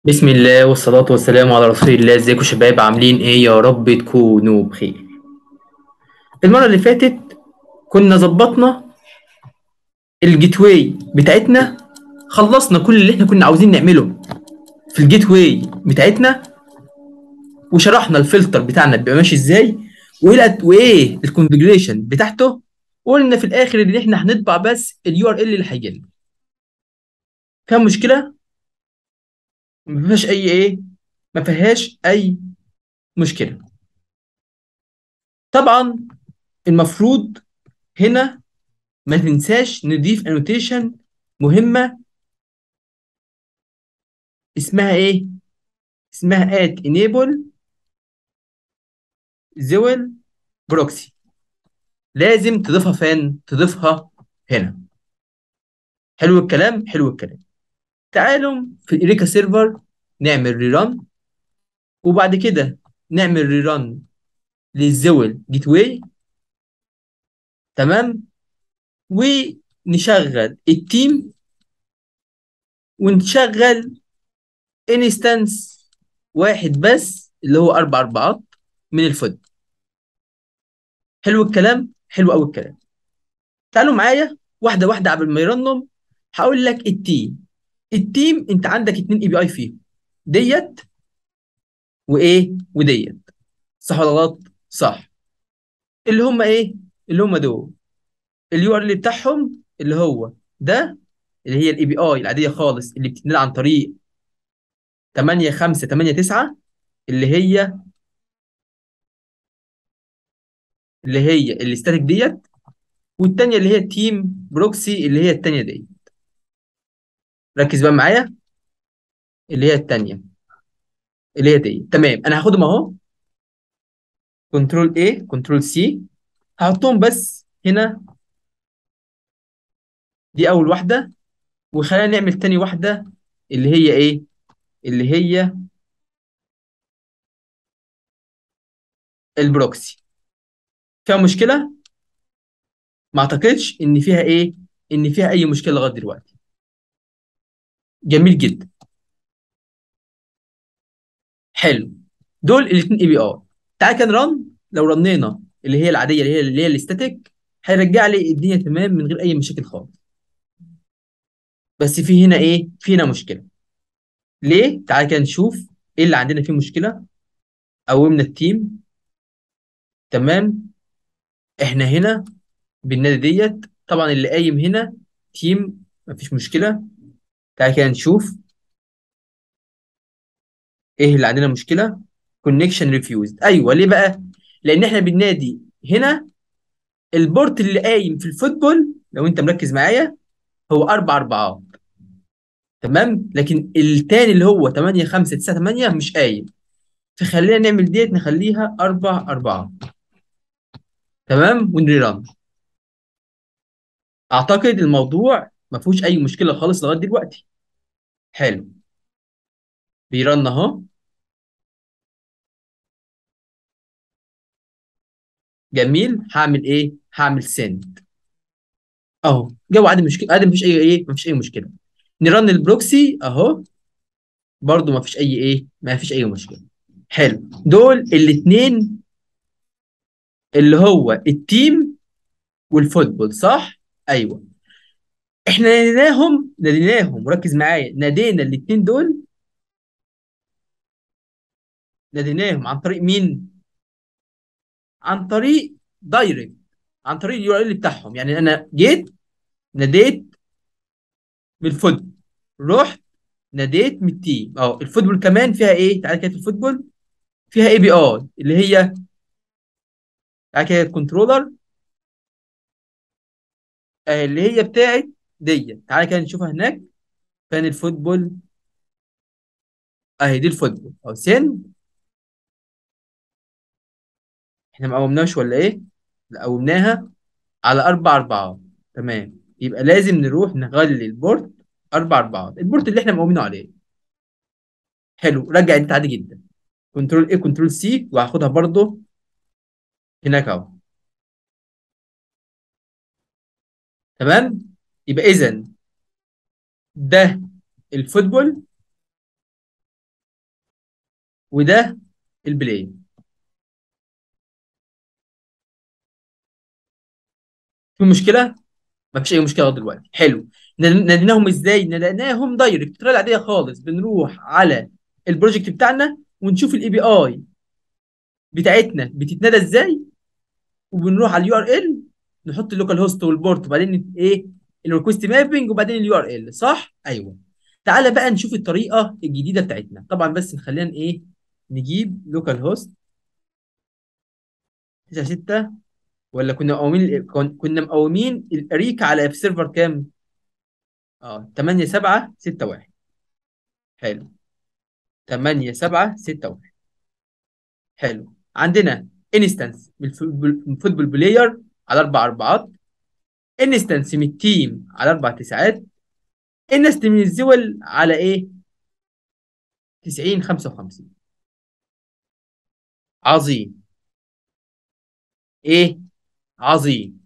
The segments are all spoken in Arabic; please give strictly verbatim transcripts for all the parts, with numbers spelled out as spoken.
بسم الله والصلاة والسلام على رسول الله. ازيكم يا شباب؟ عاملين ايه؟ يا رب تكونوا بخير. المرة اللي فاتت كنا ظبطنا الجيت واي بتاعتنا، خلصنا كل اللي احنا كنا عاوزين نعمله في الجيت واي بتاعتنا، وشرحنا الفلتر بتاعنا بيبقى ماشي ازاي، وايه وايه الكونفجريشن بتاعته. وقلنا في الاخر ان احنا هنطبع بس اليو ار ال اللي هيجي لنا. كان مشكلة؟ ما فيهاش اي ايه، ما فيهاش اي مشكلة. طبعا المفروض هنا ما تنساش نضيف انوتيشن مهمة. اسمها ايه؟ اسمها at enable زويل بروكسي. لازم تضيفها فين؟ تضيفها هنا. حلو الكلام، حلو الكلام. تعالوا في الإريكا سيرفر نعمل ريران، وبعد كده نعمل ريران للزويل جيت واي. تمام. ونشغل التيم، ونشغل انستنس واحد بس اللي هو اربع اربعات من الفود. حلو الكلام، حلو قوي الكلام. تعالوا معايا واحده واحده قبل ما يرنم. هقول لك التيم. التيم انت عندك اتنين اي بي اي فيهم، ديت وايه وديت. صح ولا غلط؟ صح. اللي هم ايه؟ اللي هم دول اليو ار ال بتاعهم اللي هو ده، اللي هي الاي بي اي العاديه خالص اللي بتتنقل عن طريق تمانية خمسة تمانية تسعة، اللي هي اللي هي الاستاتيك ديت. والتانيه اللي هي تيم بروكسي اللي هي التانيه دي. ركز بقى معايا، اللي هي التانيه اللي هي دي. تمام، انا هاخدهم اهو. كنترول ايه، كنترول سي. هحطهم بس هنا. دي اول واحده. وخلينا نعمل تاني واحده اللي هي ايه؟ اللي هي البروكسي. فيها مشكله؟ ما اعتقدش ان فيها ايه، ان فيها اي مشكله لغايه دلوقتي. جميل جدا. حلو. دول الاثنين اي بي اي. تعال كان رن. لو رنينا اللي هي العاديه اللي هي اللي هي الاستاتيك، هيرجع لي الدنيا تمام من غير اي مشاكل خالص. بس في هنا ايه؟ في هنا مشكله. ليه؟ تعال كده نشوف ايه اللي عندنا فيه مشكله. قومنا التيم. تمام. احنا هنا بالنادي ديت. طبعا اللي قايم هنا تيم، مفيش مشكله. تعال كده نشوف ايه اللي عندنا مشكله. كونكشن ريفيوزد. ايوه، ليه بقى؟ لان احنا بالنادي هنا البورت اللي قايم في الفوتبول، لو انت مركز معايا، هو اربع اربعات. تمام. لكن التاني اللي هو تمانية خمسة تسعة تمانية مش قايم. فخلينا نعمل ديت نخليها اربع اربعات. تمام، ونريران. اعتقد الموضوع ما فيهوش اي مشكله خالص لغايه دلوقتي. حلو. بيرن اهو. جميل. هعمل ايه؟ هعمل سند اهو. جو عادي، مشكله عادي، مفيش اي ايه، مفيش اي مشكله. نرن البروكسي اهو. برضو مفيش اي ايه، مفيش اي مشكله. حلو. دول الاثنين اللي هو التيم والفوتبول، صح؟ ايوه. احنا ناديناهم ناديناهم وركز معايا، نادينا الاثنين دول. ناديناهم عن طريق مين؟ عن طريق دايركت. عن طريق اليو ار ال بتاعهم. يعني انا جيت ناديت من الفوتبول، رحت ناديت من التيم. اه، الفوتبول كمان فيها ايه؟ تعالى كده في الفوتبول فيها اي بي اي اللي هي، تعالى كده الكنترولر، آه، اللي هي بتاعت دي. تعالى كده نشوفها هناك. كان الفوتبول اهي، دي الفوتبول او سن. احنا ما قومناش ولا ايه؟ لا، قومناها على اربع اربعات. تمام، يبقى لازم نروح نغلي البورت اربع اربعات، البورت اللي احنا مقومينه عليه. حلو. رجع انت عادي جدا. كنترول ايه، كنترول سي، وهاخدها برضو هناك اهو. تمام. يبقى اذا ده الفوتبول. وده البلاي. في مشكله؟ مفيش اي مشكله لغاية دلوقتي. حلو. ناديناهم ازاي؟ ناديناهم دايركت بطريقه العاديه خالص. بنروح على البروجكت بتاعنا ونشوف الاي بي اي بتاعتنا بتتنادى ازاي، وبنروح على اليو ار ال، نحط اللوكال هوست والبورت، وبعدين ايه، الريكوست مابنج، وبعدين اليو ار ال. صح؟ ايوه. تعالى بقى نشوف الطريقه الجديده بتاعتنا. طبعا بس نخلينا ايه، نجيب لوكال هوست تسعة ستة، ولا كنا مقومين كن- كنا مقومين الاريك على سيرفر كام؟ اه تمانية سبعة ستة واحد. حلو. تمانية سبعة ستة واحد. حلو. عندنا انستنس من الفوتبول بلاير على اربع اربعات، انستنس من التيم على اربع تسعات، انستنس من الزول على ايه، تسعين خمسة وخمسين. عظيم. ايه؟ عظيم.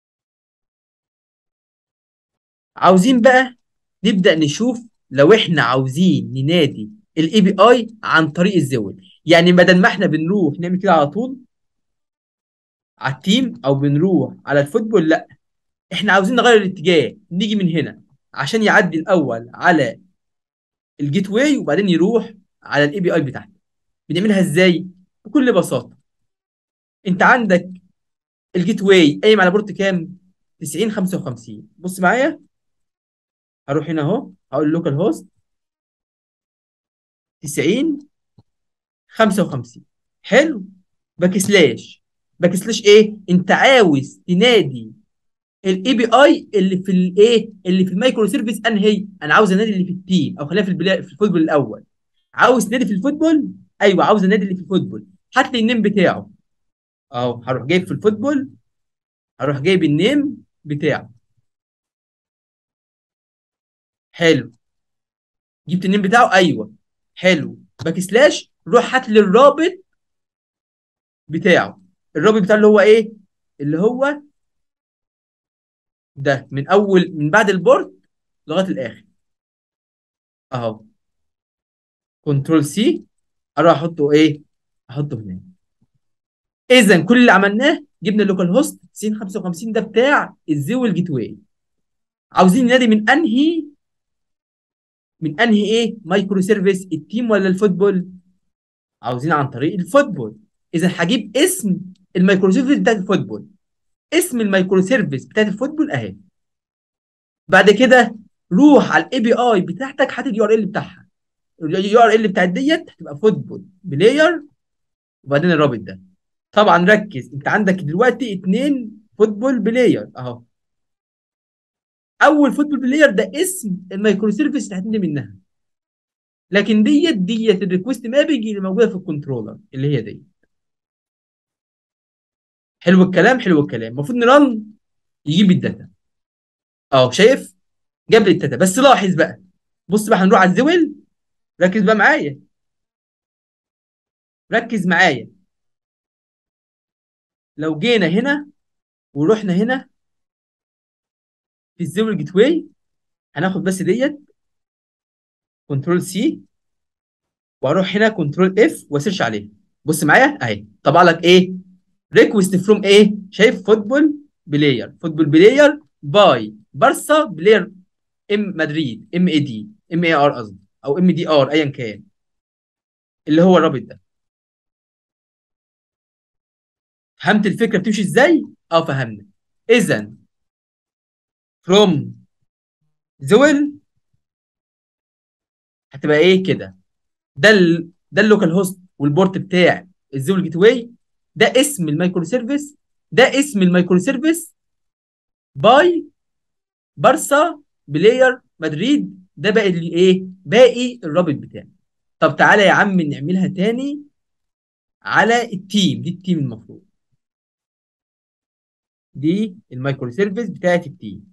عاوزين بقى نبدأ نشوف لو احنا عاوزين ننادي الاي بي اي عن طريق الزول. يعني بدل ما احنا بنروح نعمل كده على طول على التيم او بنروح على الفوتبول، لا، احنا عاوزين نغير الاتجاه، نيجي من هنا عشان يعدي الاول على الجيت واي وبعدين يروح على الاي بي اي بتاعتك. بنعملها ازاي؟ بكل بساطه. انت عندك الجيت واي قايم على بورت كام؟ تسعين خمسة وخمسين. بص معايا، هروح هنا اهو، هقول لوكال هوست تسعين خمسة وخمسين. حلو. باك سلاش. باك سلاش ايه؟ انت عاوز تنادي الاي بي اي اللي في الايه، اللي في المايكرو سيرفيس. انهي؟ انا عاوز انادي اللي في التيم، او خلينا في البلا... في الفوتبول الاول. عاوز تنادي في الفوتبول؟ ايوه، عاوز انادي اللي في الفوتبول. هات لي النيم بتاعه. اهو هروح جايب في الفوتبول، هروح جايب النيم بتاعه. حلو. جبت النيم بتاعه، ايوه. حلو. باك سلاش، روح هات لي الرابط بتاعه. الرابط بتاعه اللي هو ايه؟ اللي هو ده، من اول من بعد البورت لغايه الاخر. اهو. كنترول سي، اروح احطه ايه، احطه هنا. اذا كل اللي عملناه جبنا اللوكال هوست تسعين خمسة وخمسين ده بتاع الزيول جيت واي. عاوزين ننادي من انهي، من انهي ايه، مايكرو سيرفيس، التيم ولا الفوتبول؟ عاوزين عن طريق الفوتبول. اذا هجيب اسم المايكرو سيرفيس بتاعت الفوتبول. اسم المايكرو سيرفيس بتاعت الفوتبول اهي. بعد كده روح على الاي بي اي بتاعتك، هات اليو ار ال بتاعها. اليو ار ال بتاعت ديت هتبقى فوتبول بلاير، وبعدين الرابط ده. طبعا ركز، انت عندك دلوقتي اتنين فوتبول بلاير اهو. اول فوتبول بلاير ده اسم المايكرو سيرفيس اللي هتنادي منها، لكن ديت ديت الريكوست مابنج اللي موجوده في الكنترولر اللي هي دي. حلو الكلام، حلو الكلام. المفروض نرن يجيب الداتا. اهو شايف، جاب لي الداتا. بس لاحظ بقى، بص بقى، هنروح على الزول. ركز بقى معايا، ركز معايا. لو جينا هنا ورحنا هنا في الزول جيت واي، هناخد بس ديت كنترول سي، واروح هنا كنترول اف واسيرش عليها. بص معايا اهي، طبع لك ايه، ريكوست فروم ايه، شايف، فوتبول بلاير، فوتبول بلاير باي بارسا بلاير، ام مدريد، ام اي دي، ام اي ار قصدي، او ام دي ار ايا كان، اللي هو الرابط ده. فهمت الفكره بتمشي ازاي؟ اه فهمنا. اذا فروم زويل هتبقى ايه كده، ده ال... ده اللوكال هوست والبورت بتاع الزويل جيت واي، ده اسم المايكرو سيرفيس، ده اسم المايكرو سيرفيس باي بارسا بلاير مدريد، ده باقي الايه، باقي الرابط بتاعي. طب تعالى يا عم نعملها تاني على التيم دي. التيم المفروض دي المايكرو سيرفيس بتاعت التيم.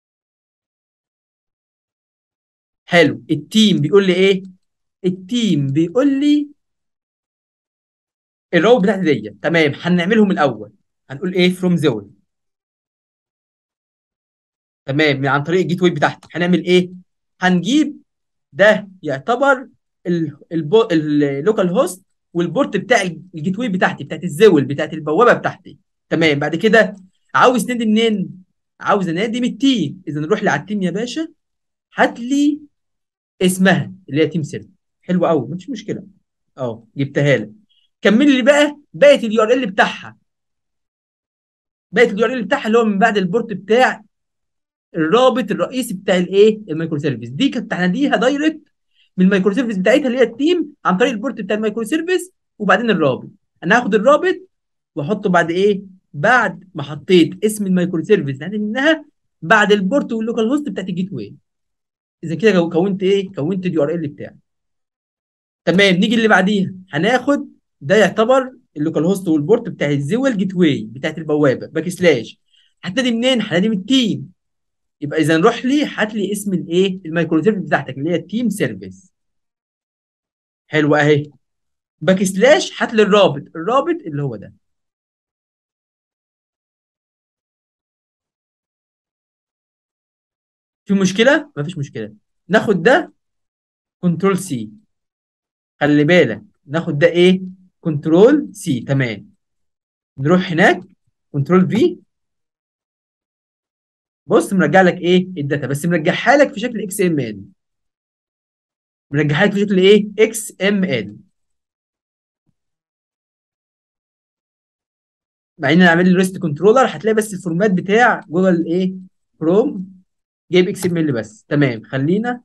حلو. التيم بيقول لي ايه؟ التيم بيقول لي الروابط بتاعتي دي. تمام، هنعملهم الاول. هنقول ايه، فروم زون. تمام، من عن طريق الجيت واي بتاعتي هنعمل ايه، هنجيب ده يعتبر اللوكال هوست والبورت بتاع الجيت واي بتاعتي، بتاعت الزول، بتاعت البوابه بتاعتي. تمام. بعد كده عاوز تنادي منين؟ عاوز انادي من التيم. اذا نروح لي على التيم يا باشا، هات لي اسمها اللي هي تيم سيرفر. حلو قوي، مفيش مشكله. اه جبتها لك. كمل لي بقى بقيه اليو ار ال بتاعها. بقيه اليو ار ال بتاعها اللي هو من بعد البورت بتاع الرابط الرئيسي بتاع الايه المايكرو سيرفيس دي، كانت هناديها دايركت من المايكرو سيرفيس بتاعتها اللي هي التيم عن طريق البورت بتاع المايكرو سيرفيس، وبعدين الرابط. انا هاخد الرابط واحطه بعد ايه؟ بعد ما حطيت اسم المايكرو سيرفيس يعني منها بعد البورت واللوكال هوست بتاعت الجيت واي. اذا كده كونت ايه؟ كونت اليو ار ال بتاعي. تمام. نيجي اللي بعديها، هناخد ده يعتبر اللوكال هوست والبورت بتاع الزول جيت واي بتاعت البوابه باك سلاش. هتنادي منين؟ هنادي من التيم. يبقى اذا روح لي هات لي اسم الايه المايكرو سيرفيس بتاعتك اللي هي التيم سيرفيس. حلو اهي. باك سلاش هات لي الرابط، الرابط اللي هو ده. في مشكله؟ مفيش مشكله. ناخد ده كنترول سي. خلي بالك ناخد ده ايه؟ كنترول سي. تمام. نروح هناك كنترول في. بص مرجع لك ايه الداتا، بس مرجعها لك في شكل اكس ام ال. مرجعها لك في شكل ايه؟ اكس ام ال. مع ان انا عامل له ريست كنترولر، هتلاقي بس الفورمات بتاع جوجل ايه كروم جايب اكس ام ال بس. تمام. خلينا.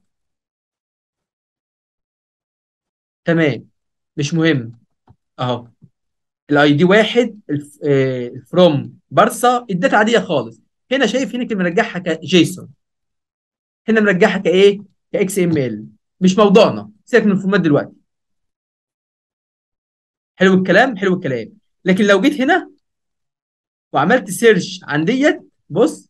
تمام. مش مهم. اهو الاي دي واحد فروم بارسا، الداتا عاديه خالص. هنا شايف هنا كده مرجعها كجيسون، هنا مرجعها كايه؟ كاكس ام ال. مش موضوعنا، سيبك من الفورمات دلوقتي. حلو الكلام، حلو الكلام. لكن لو جيت هنا وعملت سيرش عن ديت، بص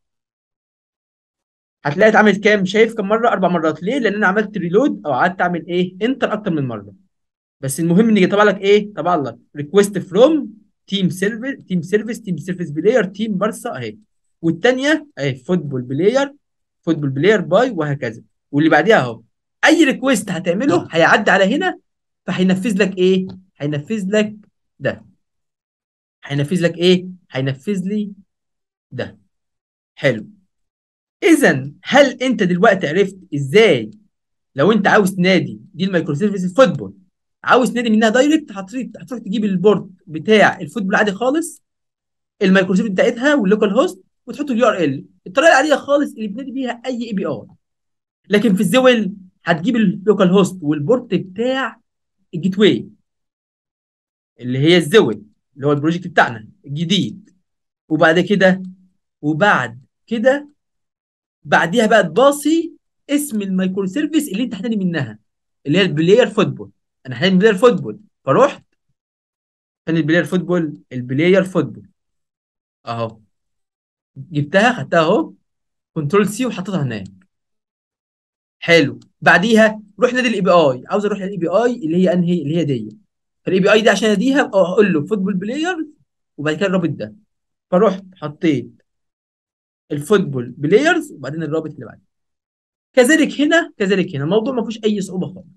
هتلاقي اتعمل كام؟ شايف كم مره؟ اربع مرات. ليه؟ لان انا عملت ريلود او قعدت اعمل ايه انتر اكتر من مره. بس المهم ان يطلع لك ايه؟ طبع لك ريكويست فروم تيم سيرفيس، تيم سيرفيس، تيم سيرفيس بلاير، تيم بارسا اهي. والثانيه اهي فوتبول بلاير، فوتبول بلاير باي، وهكذا. واللي بعديها اهو. اي ريكويست هتعمله هيعدي على هنا، فهينفذ لك ايه؟ هينفذ لك ده. هينفذ لك ايه؟ هينفذ لي ده. حلو. اذا هل انت دلوقتي عرفت ازاي لو انت عاوز تنادي دي المايكرو سيرفيس الفوتبول، عاوز تنادي منها دايركت، هتروح هتروح تجيب البورت بتاع الفوتبول عادي خالص، المايكرو سيرفيس بتاعتها واللوكال هوست، وتحط اليو ار ال، الطريقه العاديه خالص اللي بنادي بيها اي اي بي اي. لكن في الزول هتجيب اللوكال هوست والبورت بتاع الجيت واي اللي هي الزول، اللي هو البروجكت بتاعنا الجديد. وبعد كده وبعد كده بعديها بقى تباصي اسم المايكرو سيرفيس اللي انت هتنادي منها اللي هي البلاير فوتبول. انا هنادي بلاير فوتبول، فرحت فين البلاير فوتبول؟ البلاير فوتبول اهو. جبتها خدتها اهو، كنترول سي وحطيتها هناك. حلو. بعديها روح نادي الاي بي اي. عاوز اروح للاي بي اي اللي هي انهي؟ اللي هي دي. فالاي بي اي دي عشان اديها اقول له فوتبول بلاير وبعد كده الرابط ده. فرحت حطيت الفوتبول بلايرز وبعدين الرابط اللي بعده. كذلك هنا، كذلك هنا، الموضوع ما فيهوش اي صعوبه خالص.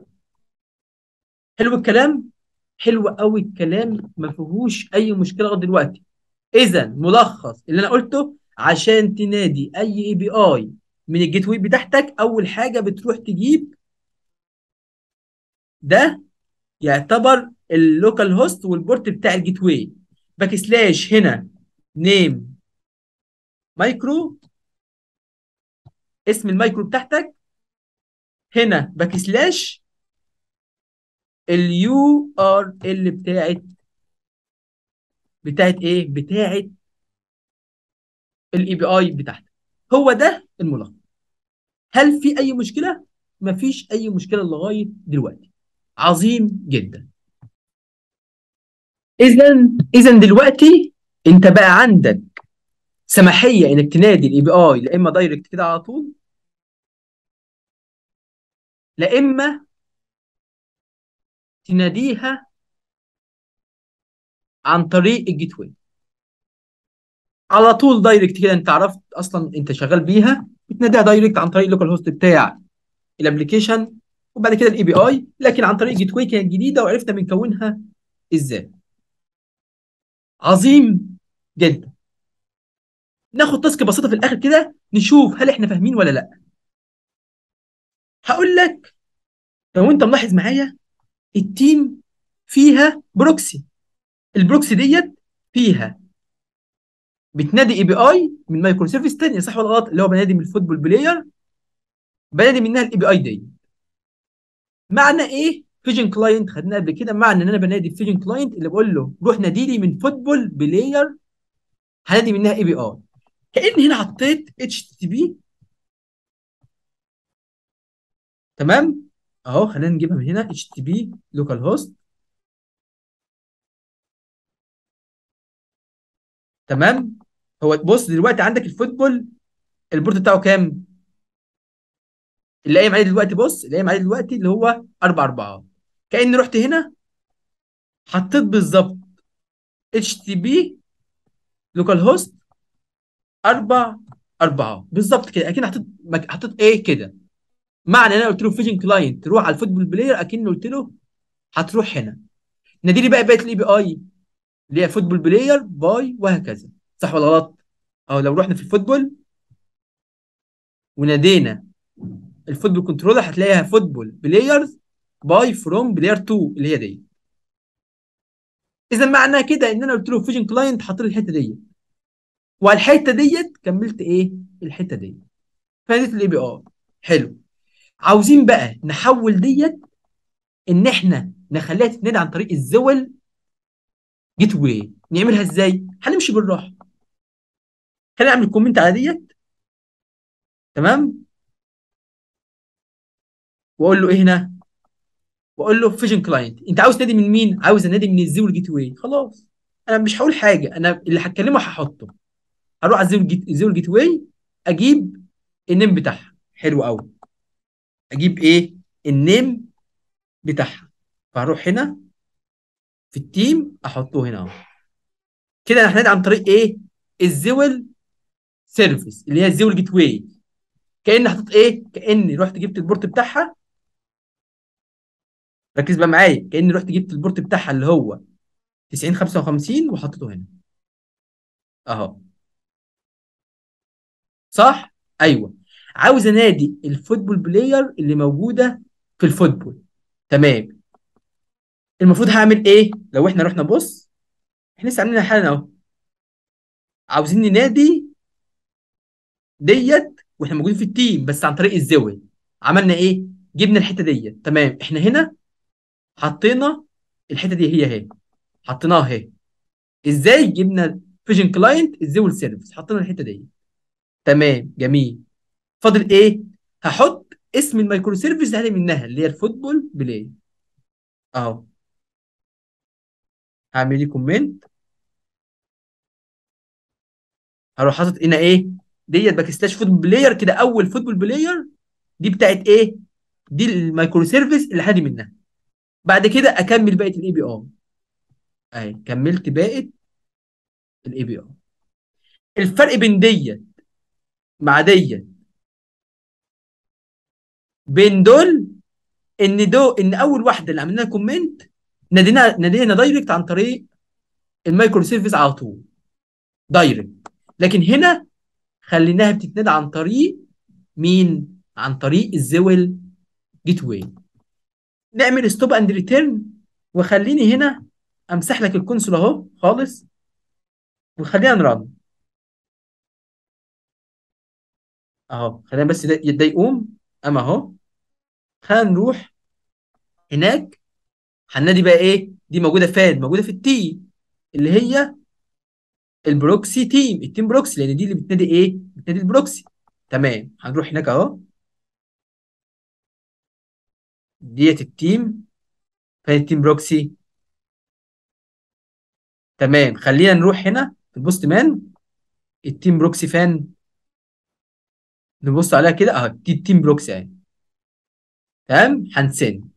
حلو الكلام. حلو قوي الكلام، ما فيهوش اي مشكله لغايه دلوقتي. اذا ملخص اللي انا قلته، عشان تنادي اي اي بي اي من الجيت واي بتاعتك، اول حاجه بتروح تجيب ده يعتبر اللوكال هوست والبورت بتاع الجيت واي، باك سلاش هنا نيم مايكرو، اسم المايكرو بتاعتك، هنا باك سلاش اليو ار ال بتاعت بتاعت ايه؟ بتاعت الاي بي اي بتاعتك. هو ده الملخص. هل في اي مشكله؟ مفيش اي مشكله لغايه دلوقتي. عظيم جدا. اذا اذا دلوقتي انت بقى عندك سماحيه انك تنادي الاي بي اي لا اما دايركت كده على طول، لا اما تناديها عن طريق الجيت واي على طول دايركت كده. انت عرفت اصلا انت شغال بيها، بتناديها دايركت عن طريق اللوكال هوست بتاع الابلكيشن وبعد كده الاي بي اي، لكن عن طريق جيت واي كانت جديده وعرفنا بنكونها ازاي. عظيم جدا. ناخد تاسك بسيطه في الاخر كده نشوف هل احنا فاهمين ولا لا. هقول لك، لو انت ملاحظ معايا التيم فيها بروكسي، البروكسي ديت فيها بتنادي اي بي اي من مايكرو سيرفيس ثانيه، صح ولا غلط؟ اللي هو بنادي من الفوتبول بلاير، بنادي منها الاي بي اي دي. معنى ايه فيجن كلاينت؟ خدناه قبل كده. معنى ان انا بنادي فيجن كلاينت اللي بقول له روح نادي لي من فوتبول بلاير، هنادي منها اي بي اي. كأني هنا حطيت اتش تي بي. تمام، اهو خلينا نجيبها من هنا، اتش تي بي لوكال هوست. تمام. هو بص دلوقتي عندك الفوتبول البورت بتاعه كام؟ اللي قايم عليه دلوقتي، بص اللي قايم عليه دلوقتي اللي هو اربعة اربعة. كأني رحت هنا حطيت بالظبط اتش تي بي لوكال هوست اربعة اربعة بالظبط كده. اكن حطيت مك- حطيت ايه كده. معنى ان انا قلت له فيجن كلاينت روح على الفوتبول بلاير، اكني قلت له هتروح هنا نادي لي بقى بقيه الاي بي اي اللي هي فوتبول بلاير باي وهكذا. صح ولا غلط؟ او لو رحنا في الفوتبول ونادينا الفوتبول كنترولر هتلاقيها فوتبول بلايرز باي فروم بلاير اتنين اللي هي دي. اذا معنى كده ان انا قلت له فيجن كلاينت حط لي الحته دي، وعلى الحته ديت كملت ايه الحته دي، فادت الاي بي اي. حلو. عاوزين بقى نحول ديت ان احنا نخليها تتنادى عن طريق الزول جيت واي. نعملها ازاي؟ هنمشي بالراحه. خلينا نعمل كومنت على ديت. تمام. واقول له ايه هنا؟ واقول له فيجن كلاينت انت عاوز تنادي من مين؟ عاوز انادي من الزول جيت واي. خلاص انا مش هقول حاجه، انا اللي هتكلمه هحطه. هروح على الزول جيت الزول جيت واي، اجيب النيم بتاعها. حلو قوي. اجيب ايه؟ النيم بتاعها. فهروح هنا في التيم احطه هنا اهو. كده انا هنادي عن طريق ايه؟ الزول سيرفيس اللي هي الزول جيت واي. كاني حطيت ايه؟ كاني رحت جبت البورت بتاعها. ركز بقى معايا، كاني رحت جبت البورت بتاعها اللي هو تسعين خمسة وخمسين وحطيته هنا اهو. صح؟ ايوه. عاوز انادي الفوتبول بلاير اللي موجوده في الفوتبول. تمام. المفروض هعمل ايه؟ لو احنا رحنا بص، احنا لسه عاملين حالا اهو. عاوزين ننادي ديت واحنا موجودين في التيم بس عن طريق الزاويه. عملنا ايه؟ جبنا الحته ديت. تمام. احنا هنا حطينا الحته دي هي اهي، حطيناها اهي. ازاي؟ جبنا فيجن كلاينت الزول سيرفيس حطينا الحته دي. تمام جميل. فاضل ايه؟ هحط اسم المايكرو سيرفيس اللي منها اللي هي الفوتبول بلاي اهو. هعمل لي كومنت. هروح حاطط هنا ايه؟ ديت باك سلاش فوتبول بلاير كده. اول فوتبول بلاير دي بتاعت ايه؟ دي المايكرو سيرفيس اللي هادي منها. بعد كده اكمل بقيه الاي بي اي اهي. كملت باقي الاي بي اي. الفرق بين ديت مع ديت بين دول ان دو ان اول واحده اللي عملنا كومنت نادينا نادينا دايركت عن طريق المايكرو سيرفيس على طول دايركت. لكن هنا خليناها بتتنادى عن طريق مين؟ عن طريق الزول جيت واي. نعمل ستوب اند ريتيرن. وخليني هنا امسح لك الكونسول اهو خالص، وخلينا نرن اهو. خلينا بس ده, ده يقوم. اما اهو خلينا نروح هناك. هنادي بقى ايه؟ دي موجوده فين؟ موجوده في التي اللي هي البروكسي تيم، التيم بروكسي، لان دي اللي بتنادي ايه؟ بتنادي البروكسي. تمام. هنروح هناك اهو. ديت التيم. فين التيم بروكسي؟ تمام. خلينا نروح هنا في البوست مان. التيم بروكسي فين؟ نبص عليها كده اهو. دي التيم بروكسي اهي. تمام. هنسند.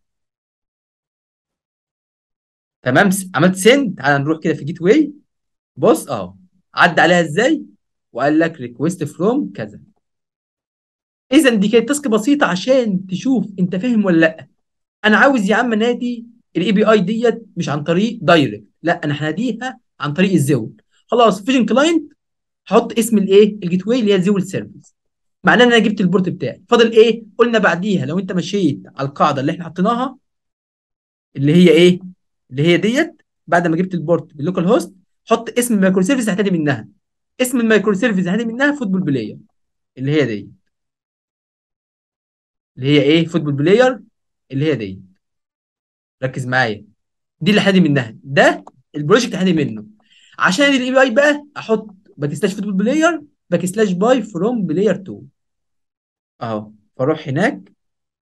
تمام. عملت سند. تعالى نروح كده في جيت واي. بص اهو عدى عليها ازاي، وقال لك ريكويست فروم كذا. اذا دي كانت تاسك بسيطه عشان تشوف انت فاهم ولا لا. انا عاوز يا عم نادي الاي بي اي ديت مش عن طريق دايركت، لا انا هناديها عن طريق الزول. خلاص فيجن كلاينت، هحط اسم الايه الجيت واي اللي هي زول سيرفيس، معناه ان انا جبت البورت بتاعي. فاضل ايه؟ قلنا بعديها لو انت مشيت على القاعده اللي احنا حطيناها اللي هي ايه، اللي هي ديت، بعد ما جبت البورت باللوكال هوست حط اسم المايكرو سيرفيس هتنادي منها. اسم المايكرو سيرفيس هتنادي منها فوتبول بلاير، اللي هي دي، اللي هي ايه فوتبول بلاير، اللي هي دي. ركز معايا، دي اللي هنادي منها، ده البروجكت هنادي منه. عشان الاي بي اي بقى احط باك سلاش فوتبول بلاير باك سلاش باي فروم بلاير تو اهو. فاروح هناك،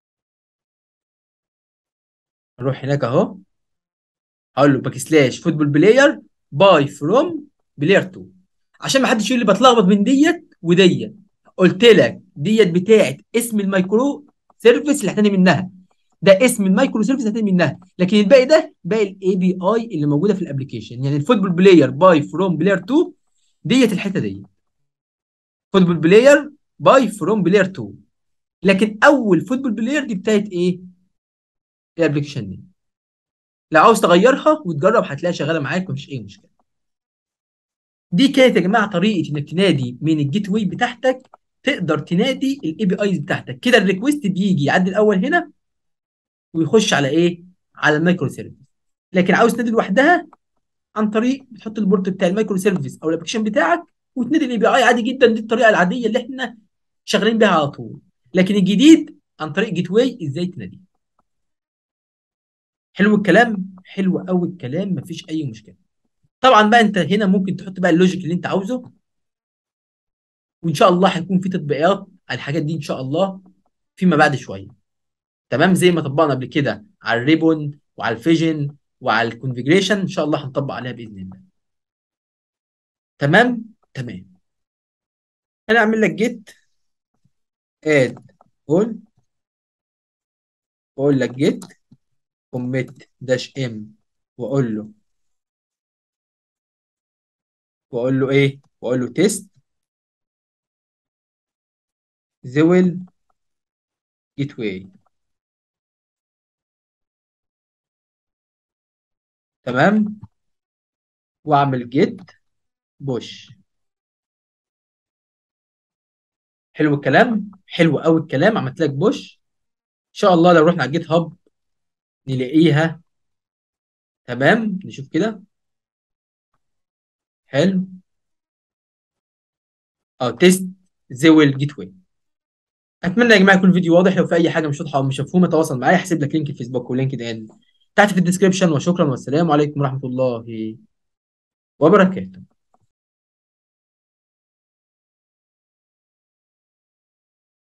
اروح هناك اهو، هقول له باك سلاش فوتبول بلاير باي فروم بلاير تو، عشان ما حدش يقول لي بتلخبط من ديت وديت. قلت لك ديت بتاعت اسم المايكرو سيرفيس اللي هتاني منها، ده اسم المايكرو سيرفيس اللي هتاني منها، لكن الباقي ده باقي الاي بي اي اللي موجوده في الابلكيشن. يعني الفوتبول بلاير باي فروم بلاير تو ديت الحته دي، فوتبول بلاير باي فروم بلاير تو. لكن اول فوتبول بلاير دي بتاعت ايه؟ الابلكيشن دي. لو عاوز تغيرها وتجرب هتلاقيها شغاله معاك مفيش اي مشكله. دي كانت يا جماعه طريقه انك تنادي من الجيت واي بتاعتك، تقدر تنادي الاي بي ايز بتاعتك كده. الريكوست بيجي يعدي الاول هنا ويخش على ايه؟ على المايكرو سيرفيس. لكن عاوز تنادي لوحدها، عن طريق بتحط البورت بتاع المايكرو سيرفيس او الابلكيشن بتاعك وتنادي الاي بي اي عادي جدا. دي الطريقه العاديه اللي احنا شغالين بيها على طول. لكن الجديد عن طريق جيت واي ازاي تنادي. حلو الكلام، حلو قوي الكلام، مفيش اي مشكله. طبعا بقى انت هنا ممكن تحط بقى اللوجيك اللي انت عاوزه، وان شاء الله هيكون في تطبيقات على الحاجات دي ان شاء الله فيما بعد شويه. تمام، زي ما طبقنا قبل كده على الريبون وعلى الفيجن وعلى الكونفيجريشن، ان شاء الله هنطبق عليها باذن الله. تمام تمام. انا اعمل لك جيت اد اول، واقول لك جيت كوميت داش ام، واقول له واقول له ايه، واقول له تيست زويل جيت واي. تمام، واعمل جيت بوش. حلو الكلام، حلو قوي الكلام، عملت لك بوش. ان شاء الله لو رحنا على الجيت هاب نلاقيها. تمام، نشوف كده. حلو، اه تيست زويل جيت واي. اتمنى يا جماعه يكون الفيديو واضح. لو في اي حاجه مش واضحه او مش مفهومه تواصل معايا، هسيب لك لينك الفيسبوك ولينكد ان تحت في الديسكربشن. وشكرا والسلام عليكم ورحمه الله وبركاته.